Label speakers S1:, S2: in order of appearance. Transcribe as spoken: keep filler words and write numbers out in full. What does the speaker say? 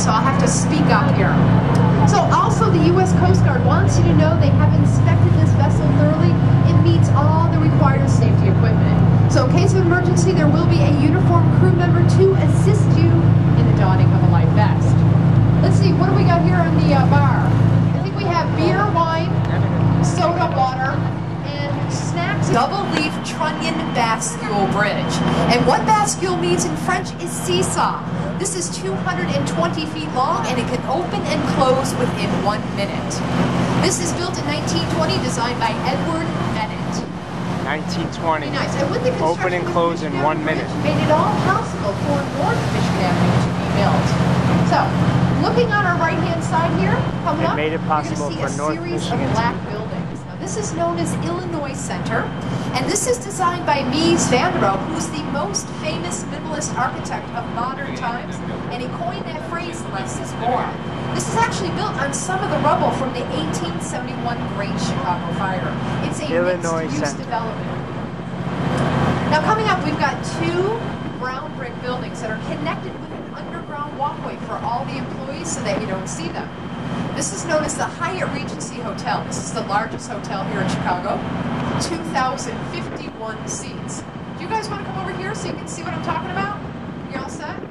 S1: so I'll have to speak up here. So also the U S Coast Guard wants you to know they have inspected this vessel thoroughly. It meets all the required safety equipment. So in case of emergency, there will be a uniformed crew member to assist you in the donning of a life vest. Let's see, what do we got here on the uh, bar? I think we have beer, wine, soda, water, and snacks. Double leaf trunnion bascule bridge. And what bascule means in French is seesaw. This is two hundred twenty feet long, and it can open and close within one minute. This is built in nineteen twenty, designed by Edward Bennett.
S2: nineteen twenty.
S1: Very nice. And with the
S2: Open and close in one minute.
S1: Made it all possible for North Michigan Avenue to be built. So, looking on our right-hand side here, coming
S2: It
S1: up,
S2: made it possible
S1: you're going to see
S2: for
S1: a
S2: North
S1: series
S2: Michigan
S1: of black buildings. Now, this is known as Illinois Center, and this is designed by Mies van der Rohe, who's the most famous minimalist architect of modern times, and he coined that phrase, less is more. This is actually built on some of the rubble from the eighteen seventy-one Great Chicago Fire. It's a
S2: Illinois
S1: mixed-use
S2: Center.
S1: development. Now coming up, we've got two brown brick buildings that are connected with an underground walkway for all the employees so that you don't see them. This is known as the Hyatt Regency Hotel. This is the largest hotel here in Chicago. two thousand fifty-one seats. Do you guys want to come over here so you can see what I'm talking about? You all set?